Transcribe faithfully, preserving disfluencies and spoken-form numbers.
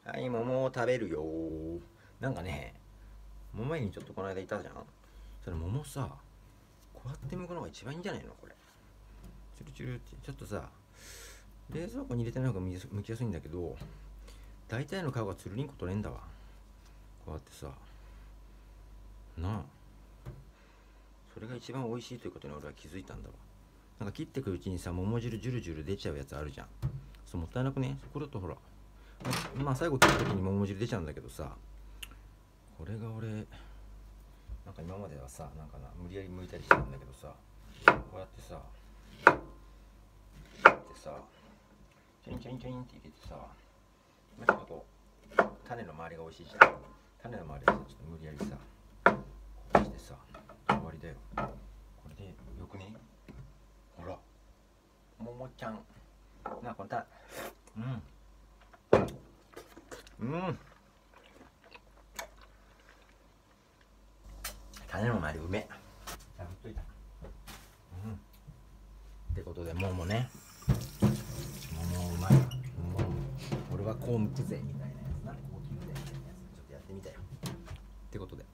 はい、桃を食べるよ。なんかね、桃前にちょっとこの間いたじゃん。それ桃さ、こうやって剥くのが一番いいんじゃないのこれ。チュルチュルって、ちょっとさ、冷蔵庫に入れてない方が剥きやすいんだけど、大体の皮がつるりんこ取れんだわ。こうやってさ、なあ。それが一番美味しいということに俺は気づいたんだわ。なんか切ってくるうちにさ、桃汁ジュルジュル出ちゃうやつあるじゃん。そう、もったいなくね。これだとほら、まあ最後切る時に桃汁出ちゃうんだけどさ、これが俺なんか今まではさ、なんかな無理やり剥いたりしてたんだけどさ、こうやってさってさチョインチョインチョインって入れてさ、まあ、ちょっとこう種の周りが美味しいじゃん。種の周りをさちょっと無理やりさこうしてさ終わりだよ。これでよくね。ほら桃ちゃんなあ、このたうんうん種の周りうめえ。あ、振っといた。うんってことで桃ね、桃うまい。桃俺はこう剥くぜみたいなやつな、こう切るぜみたいなやつちょっとやってみたよってことで。